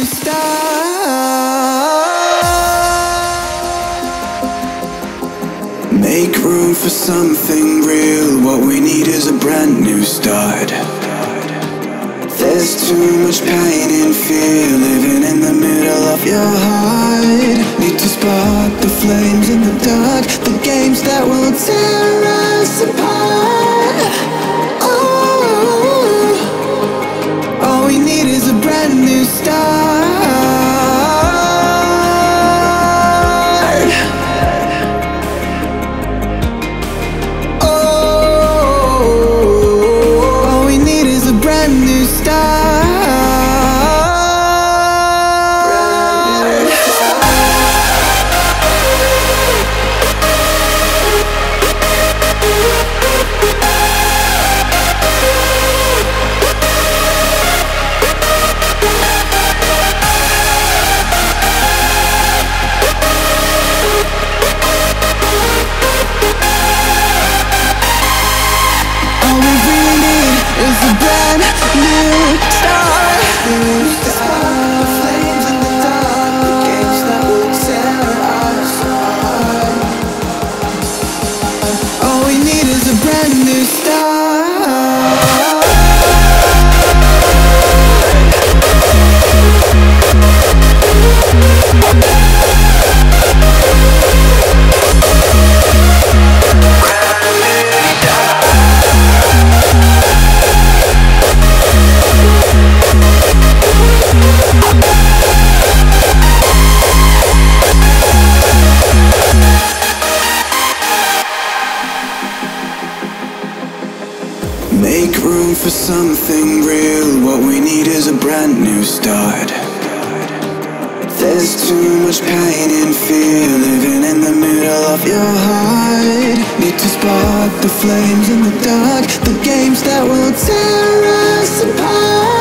start. Make room for something real. What we need is a brand new start. There's too much pain and fear living in the middle of your heart. Need to spark the flames in the dark, the games that will tear us apart. Oh, all we need is a brand new start. Make room for something real. What we need is a brand new start. There's too much pain and fear living in the middle of your heart. Need to spark the flames in the dark, the games that will tear us apart.